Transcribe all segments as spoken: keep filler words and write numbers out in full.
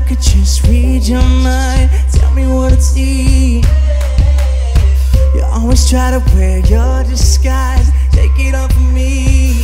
could just read your mind. Tell me what it's see. You always try to wear your disguise. Take it off of me.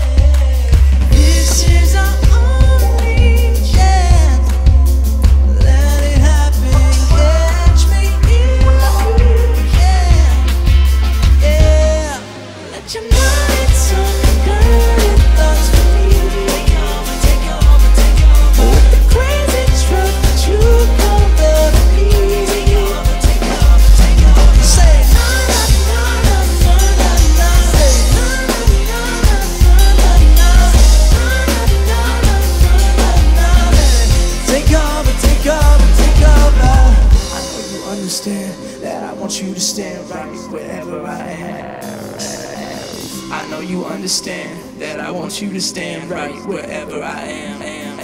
This is our only chance. Let it happen. Catch me if you can. Yeah. Let your mind turn good thoughts for me. Take over, take over, take over. With the crazy truth that you come over me. Take over, take over, take over. Say na na na na na na na. Say na na na na na na na na na. Take over, take over, take over. I know you understand that I want you to stand right wherever I am. I know you understand that I want you to stand right wherever I am.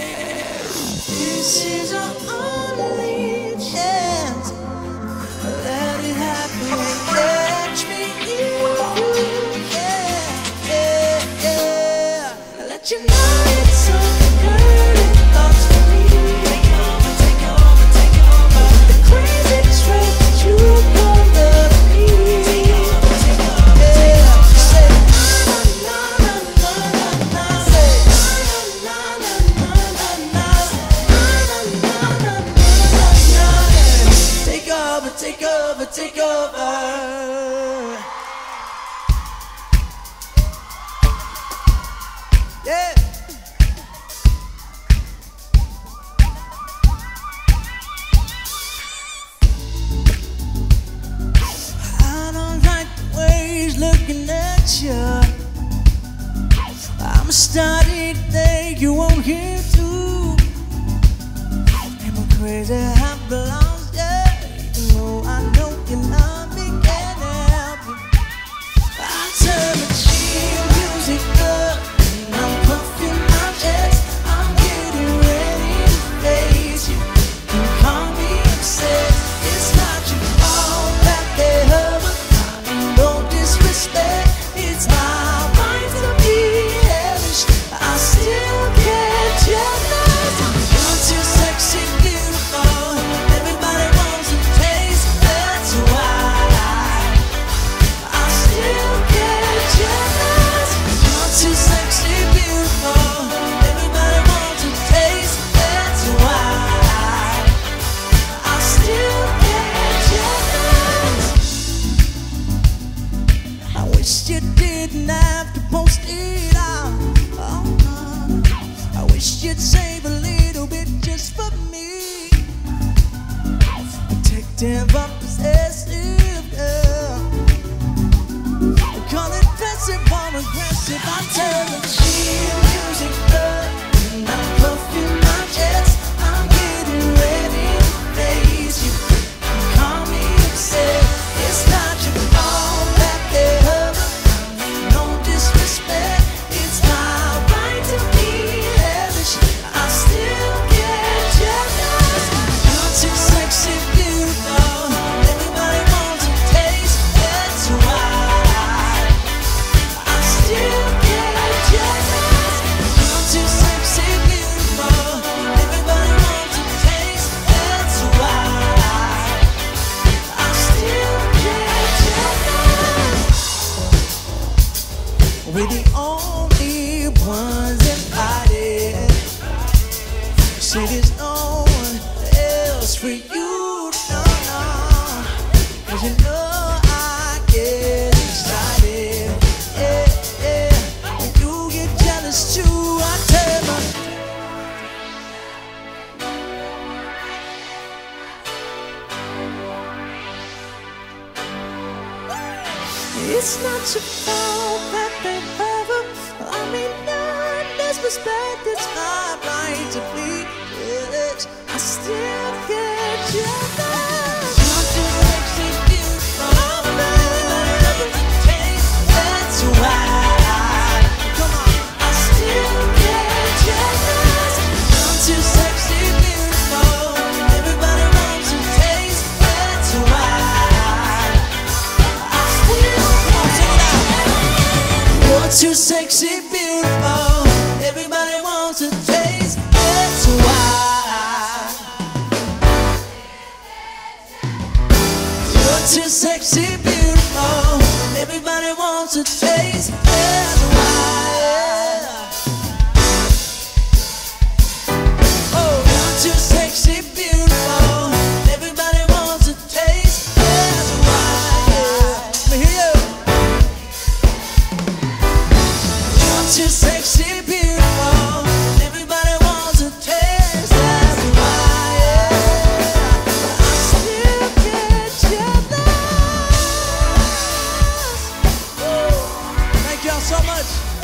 This is our only chance. Let it happen. Catch me if you can. Yeah, yeah. Let your night sun burn thoughts for me. Take over, take over, take over. The crazy trick that you come over me. Take over, take over, take over. Say na na na na na na. Say na na na na na na. Na na na na na. Take over, take over, take over. Yeah. I don't like the way he's looking at you. I'm starting to think you want him too. Am I crazy? I belong, yeah. Even though I know you're not me, can't help it. I turn the chill music up and I'm puffing my chest. I'm getting ready to face you. You call me upset. It's not your fault that they hurt, but I mean no disrespect. It's my right to be hellish. I still get jealous. You're too sexy, beautiful. Everybody wants a taste. That's why I still get jealous. You're too sexy, beautiful. Everybody wants a taste. That's why I still get jealous. I wish you didn't have to post it out. Oh, no. I wish you'd save a little bit just for me. Protective or possessive, girl. We call it passive or aggressive. I turn the chill music up and I'm puffing my chest. I'm getting ready to face you. You call me upset. It's not your fault that they hurt. No disrespect. It's my right to be hellish. I still get jealous. You're too sexy, beautiful. Everybody wants a taste. That's why I still get jealous. You're too sexy, beautiful. Everybody wants a taste. That's why I still get jealous. We're the only ones invited. Say there's no one else for you to know. Cause you know I get excited. Yeah, yeah. When you get jealous too, I tell my it's not your fault that they ever. I mean, no disrespect. It's my right to be village. I still get jealous. You're too sexy, beautiful. Everybody loves the taste. That's why. Come on, I still get jealous. You're too sexy, beautiful. Everybody wants a taste. That's why I still. You're too sexy, beautiful. Everybody wants a taste. That's why too sexy, beautiful. Everybody wants a taste. That's why. Oh, you're too sexy, beautiful. Everybody wants a taste. That's why. Let me hear you. You're too sexy, beautiful. Everybody wants a taste. That's why. I still get jealous. Thank y'all so much.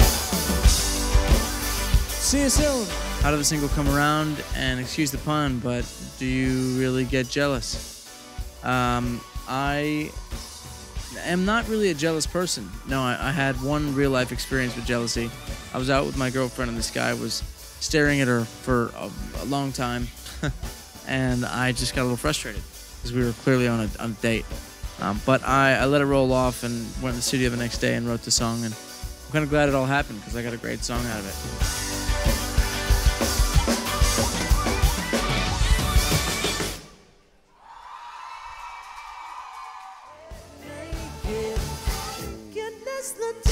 See you soon. How did the single come around? And excuse the pun, but do you really get jealous? Um, I am not really a jealous person. No, I, I had one real life experience with jealousy. I was out with my girlfriend and this guy was staring at her for a, a long time. And I just got a little frustrated because we were clearly on a, on a date. Um, but I, I let it roll off and went in the studio the next day and wrote the song. And I'm kind of glad it all happened because I got a great song out of it. Goodness, the